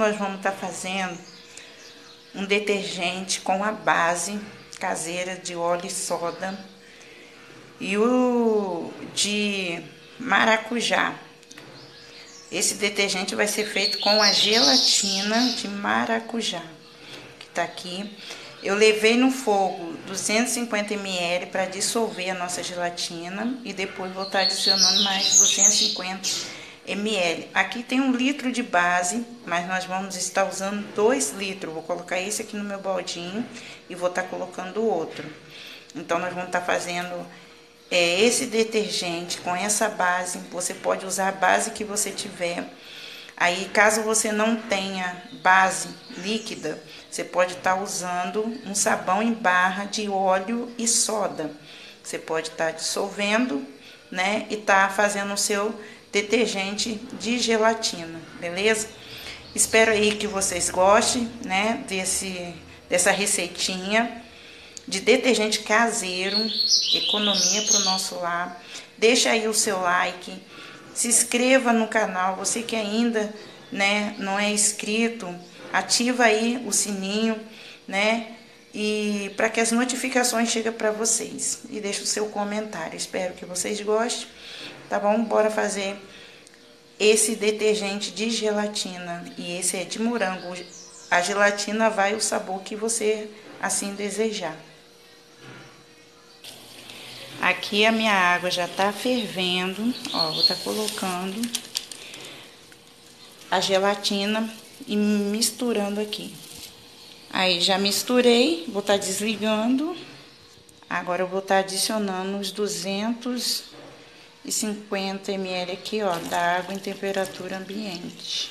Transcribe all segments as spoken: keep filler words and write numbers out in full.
nós vamos estar fazendo um detergente com a base caseira de óleo e soda e o de maracujá. Esse detergente vai ser feito com a gelatina de maracujá, que tá aqui. Eu levei no fogo duzentos e cinquenta mililitros para dissolver a nossa gelatina e depois vou estar adicionando mais duzentos e cinquenta mililitros. Aqui tem um litro de base, mas nós vamos estar usando dois litros. Vou colocar esse aqui no meu baldinho e vou estar colocando o outro. Então nós vamos estar fazendo é, esse detergente com essa base. Você pode usar a base que você tiver. Aí, caso você não tenha base líquida, você pode estar usando um sabão em barra de óleo e soda. Você pode estar dissolvendo, né, e tá fazendo o seu detergente de gelatina, beleza? Espero aí que vocês gostem, né, desse, dessa receitinha de detergente caseiro, economia para o nosso lar. Deixa aí o seu like. Se inscreva no canal, você que ainda, né, não é inscrito, ativa aí o sininho, né, e para que as notificações cheguem para vocês. E deixa o seu comentário, espero que vocês gostem, tá bom? Bora fazer esse detergente de gelatina, e esse é de morango. A gelatina vai o sabor que você assim desejar. Aqui a minha água já tá fervendo, ó, vou estar colocando a gelatina e misturando aqui. Aí já misturei, vou estar desligando. Agora eu vou estar adicionando os duzentos e cinquenta mililitros aqui, ó, da água em temperatura ambiente.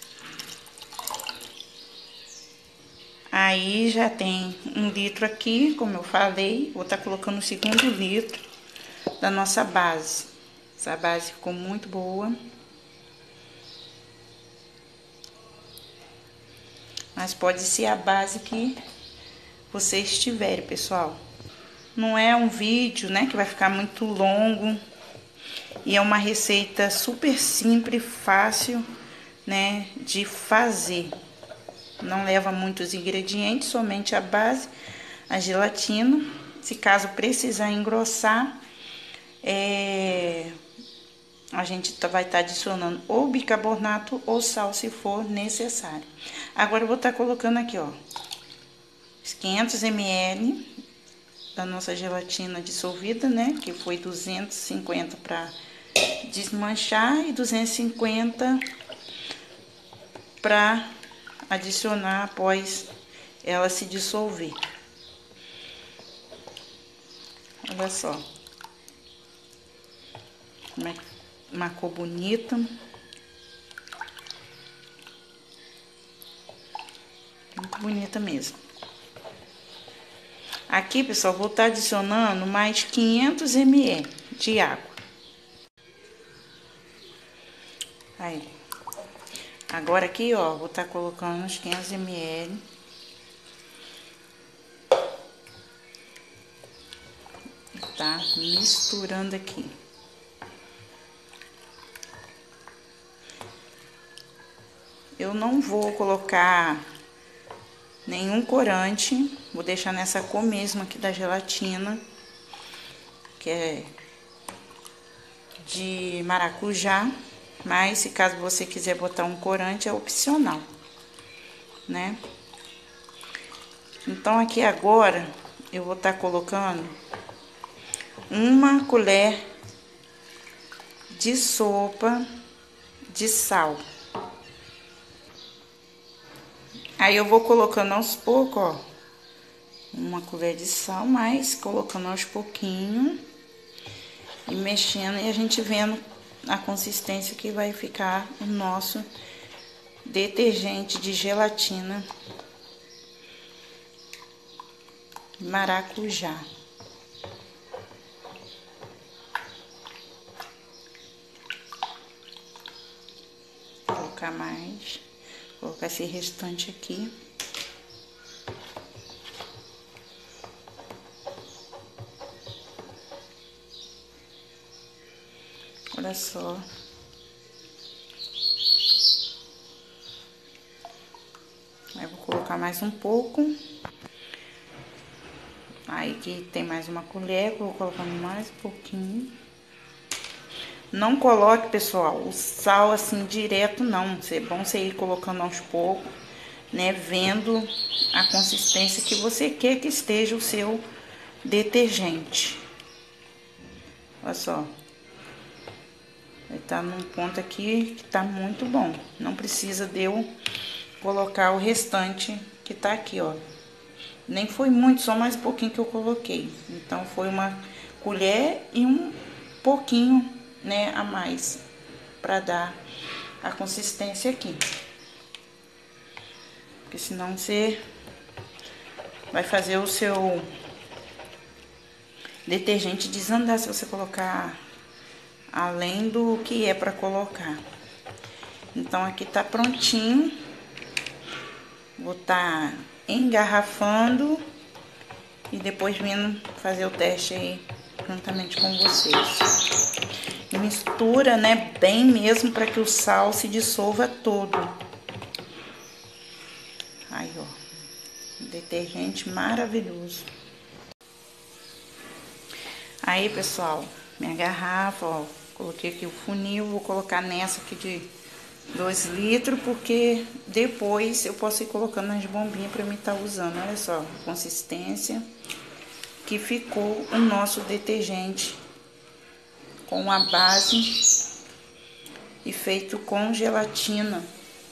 Aí já tem um litro aqui, como eu falei, vou estar colocando o segundo litro da nossa base. Essa base ficou muito boa. Mas pode ser a base que vocês tiverem, pessoal. Não é um vídeo, né, que vai ficar muito longo. E é uma receita super simples, fácil, né, de fazer. Não leva muitos ingredientes, somente a base, a gelatina. Se caso precisar engrossar, é, a gente vai estar adicionando ou bicarbonato ou sal, se for necessário. Agora eu vou estar colocando aqui, ó, os quinhentos mililitros da nossa gelatina dissolvida, né? Que foi duzentos e cinquenta para desmanchar e duzentos e cinquenta para adicionar após ela se dissolver. Olha só como é que uma cor bonita. Muito bonita mesmo. Aqui, pessoal, vou estar adicionando mais quinhentos mililitros de água. Aí. Agora aqui, ó, vou estar colocando os quinhentos mililitros. Tá misturando aqui. Eu não vou colocar nenhum corante, vou deixar nessa cor mesmo aqui da gelatina, que é de maracujá, mas se caso você quiser botar um corante é opcional, né? Então aqui agora eu vou estar colocando uma colher de sopa de sal. Aí eu vou colocando aos poucos, ó, uma colher de sal, mas colocando aos pouquinhos e mexendo e a gente vendo a consistência que vai ficar o nosso detergente de gelatina maracujá. Vou colocar mais. Vou colocar esse restante aqui. Olha só. vou colocar mais um pouco. Aí que tem mais uma colher, vou colocando mais um pouquinho. Não coloque, pessoal, o sal assim direto, não. É bom você ir colocando aos poucos, né? Vendo a consistência que você quer que esteja o seu detergente. Olha só. Ele tá num ponto aqui que tá muito bom. Não precisa de eu colocar o restante que tá aqui, ó. Nem foi muito, só mais um pouquinho que eu coloquei. Então, foi uma colher e um pouquinho, né, a mais. Pra dar a consistência aqui. Porque senão você vai fazer o seu detergente desandar se você colocar além do que é pra colocar. Então, aqui tá prontinho. Vou tá engarrafando e depois vindo fazer o teste aí juntamente com vocês. E mistura, né, bem mesmo para que o sal se dissolva todo. Aí, ó, detergente maravilhoso. Aí, pessoal, minha garrafa, ó, coloquei aqui o funil, vou colocar nessa aqui de dois litros, porque depois eu posso ir colocando nas bombinhas para mim estar usando. Olha só a consistência que ficou o nosso detergente com a base e feito com gelatina.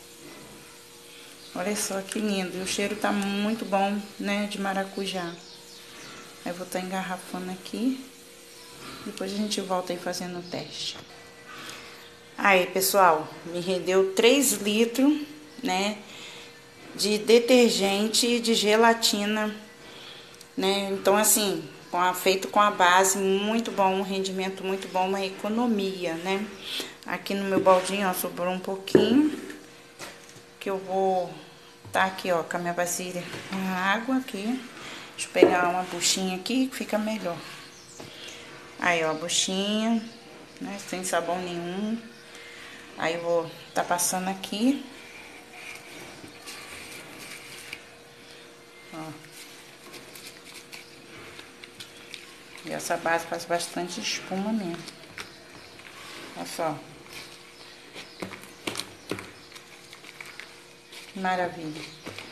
Olha só que lindo, e o cheiro tá muito bom, né, de maracujá. Aí eu vou estar engarrafando aqui, depois a gente volta aí fazendo o teste. Aí, pessoal, me rendeu três litros, né, de detergente de gelatina, né? Então, assim, com a, feito com a base, muito bom, um rendimento muito bom, uma economia, né? Aqui no meu baldinho, ó, sobrou um pouquinho, que eu vou tá aqui, ó, com a minha vasilha com água aqui. Deixa eu pegar uma buchinha aqui, que fica melhor. Aí, ó, a buchinha, né, sem sabão nenhum. Aí eu vou tá passando aqui. Ó. E essa base faz bastante espuma mesmo. Olha só. Que maravilha.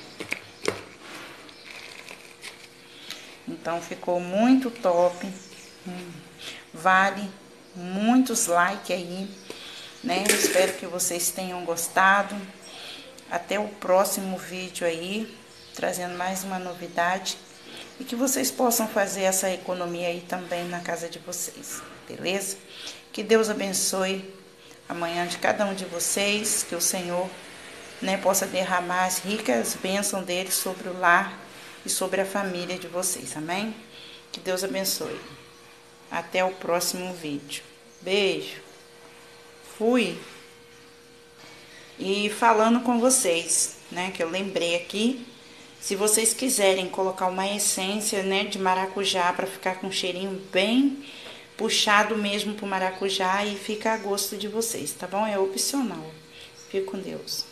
Então ficou muito top. Hum. Vale muitos likes aí, né? Espero que vocês tenham gostado. Até o próximo vídeo aí, trazendo mais uma novidade. E que vocês possam fazer essa economia aí também na casa de vocês, beleza? Que Deus abençoe amanhã de cada um de vocês, que o Senhor, né, possa derramar as ricas bênçãos dele sobre o lar e sobre a família de vocês, amém? Que Deus abençoe. Até o próximo vídeo. Beijo. Fui. E falando com vocês, né, que eu lembrei aqui, se vocês quiserem colocar uma essência, né, de maracujá para ficar com um cheirinho bem puxado mesmo pro maracujá, e fica a gosto de vocês, tá bom? É opcional. Fique com Deus.